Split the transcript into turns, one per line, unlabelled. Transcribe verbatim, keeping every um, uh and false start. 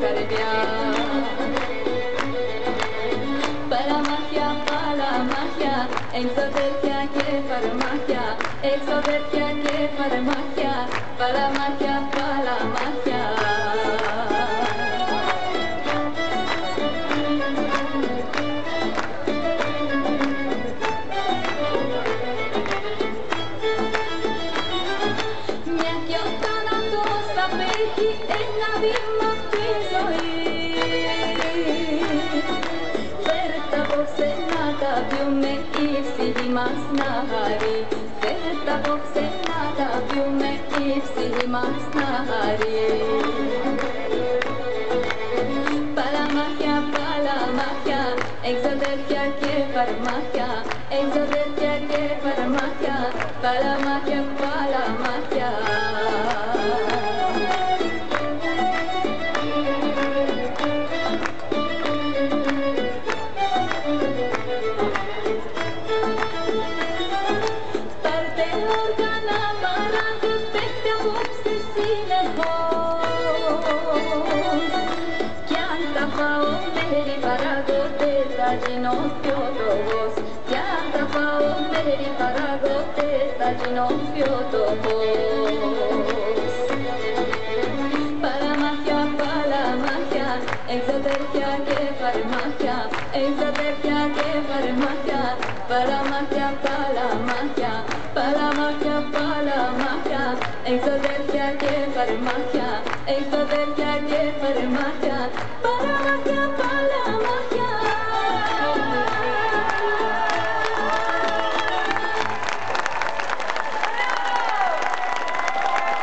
καρδιά. Παραμάχια, παλαμάχια, εξωτεριά και φαρμάκια, εξωτεριά και φαρμάκια, παλαμάχια, παλαμάχια. Μια κι ο θάνατος απέχει ένα βήμα απ' τη ζωή, φέρτε απόψε να τα πιούμε, η ψυχή μας να χαρεί. Φέρτε απόψε να τα πιούμε, η ψυχή μας να χαρεί. Παλαμάχια, παλαμάχια, εξωτεριά και φαρμάκια, εξωτεριά και φαρμάκια, παλαμάχια, παλαμάχια. Πάρτε όργανα, μαράγκα, παίχτε απόψε συνεχώς, κι αν τα φάω μέρη παράγω δεν θα γίνω πιο φτωχός, κι αν τα φάω μέρη παράγω δεν θα γίνω πιο φτωχός. Παλαμάχια, παλαμάχια, εξωτεριά και φαρμάκια, εξωτεριά